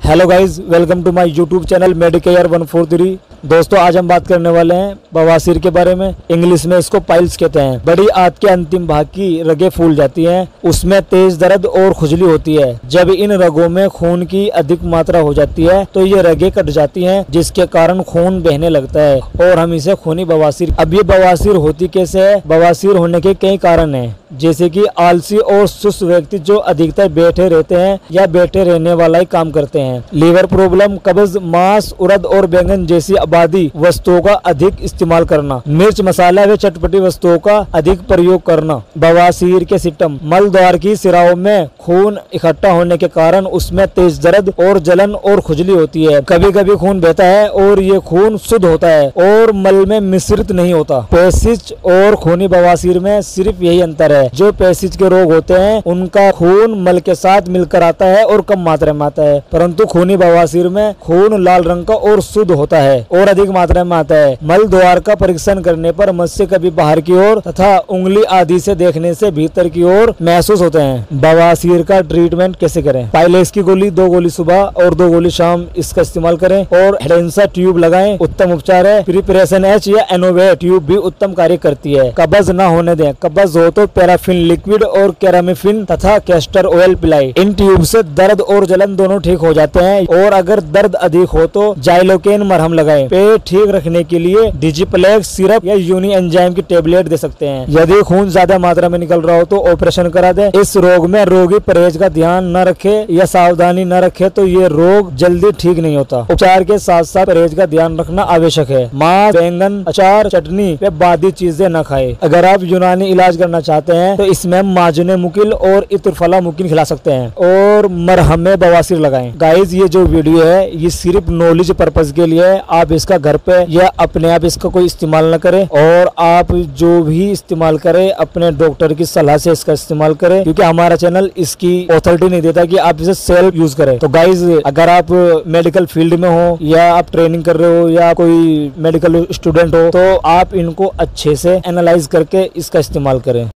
Hello guys, welcome to my YouTube channel Medicare 143। दोस्तों, आज हम बात करने वाले हैं बवासीर के बारे में। इंग्लिश में इसको पाइल्स कहते हैं। बड़ी आंत के अंतिम भाग की रगें फूल जाती हैं, उसमें तेज दर्द और खुजली होती है। जब इन रगों में खून की अधिक मात्रा हो जाती है तो ये रगें कट जाती हैं, जिसके कारण खून बहने लगता है और हम इसे खूनी बवासीर। अब ये बवासीर होती कैसे है? बवासीर होने के कई कारण हैं, जैसे कि आलसी और सुस्त व्यक्ति जो अधिकतर बैठे रहते हैं या बैठे रहने वाला ही काम करते हैं, लीवर प्रॉब्लम, कब्ज, मांस, उड़द और बैंगन जैसी आबादी वस्तुओं का अधिक इस्तेमाल करना, मिर्च, मसाला व चटपटी वस्तुओं का अधिक प्रयोग करना। बवासीर के सिम्टम: मल द्वार की सिराओं में खून इकट्ठा होने के कारण उसमें तेज दर्द और जलन और खुजली होती है। कभी कभी खून बहता है और ये खून शुद्ध होता है और मल में मिश्रित नहीं होता। पैसिज और खूनी बवासीर में सिर्फ यही अंतर है, जो पैसिज के रोग होते हैं उनका खून मल के साथ मिलकर आता है और कम मात्रा में आता है, परंतु खूनी बवासीर में खून लाल रंग का और शुद्ध होता है और अधिक मात्रा में आता है। मल द्वार का परीक्षण करने पर मत्स्य कभी बाहर की ओर तथा उंगली आदि से देखने से भीतर की ओर महसूस होते हैं। बवासीर का ट्रीटमेंट कैसे करें? पाइलेक्स की गोली 2 गोली सुबह और 2 गोली शाम इसका इस्तेमाल करें और हेडेंसा ट्यूब लगाएं, उत्तम उपचार है। प्रिपरेशन एच या एनोवे ट्यूब भी उत्तम कार्य करती है। कब्ज न होने दें। कब्ज हो तो पैराफिन लिक्विड और कैरामिफिन तथा कैस्टर ऑयल पिलाएं। इन ट्यूब से दर्द और जलन दोनों ठीक हो जाते हैं और अगर दर्द अधिक हो तो जाइलोकेन मरहम लगाएं। पेट ठीक रखने के लिए डिजिप्लेक्स सिरप या यूनी एंजाइम की टेबलेट दे सकते हैं। यदि खून ज्यादा मात्रा में निकल रहा हो तो ऑपरेशन करा दें। इस रोग में रोगी परहेज का ध्यान न रखे या सावधानी न रखे तो ये रोग जल्दी ठीक नहीं होता। उपचार के साथ साथ परहेज का ध्यान रखना आवश्यक है। मांस, बैंगन, अचार, चटनी व बादी चीजें न खाएं। अगर आप यूनानी इलाज करना चाहते हैं तो इसमें माजुने मुकिल और इत्रफला मुकिल खिला सकते हैं और मरहम में बवासीर लगाएं। गाइज, ये जो वीडियो है ये सिर्फ नॉलेज पर्पज के लिए है। आप इसका घर पे या अपने आप इसका कोई इस्तेमाल न करें और आप जो भी इस्तेमाल करें अपने डॉक्टर की सलाह से इसका इस्तेमाल करें, क्योंकि हमारा चैनल इसकी अथॉरिटी नहीं देता कि आप इसे सेल्फ यूज करें। तो गाइज, अगर आप मेडिकल फील्ड में हो या आप ट्रेनिंग कर रहे हो या कोई मेडिकल स्टूडेंट हो तो आप इनको अच्छे से एनालाइज करके इसका इस्तेमाल करें।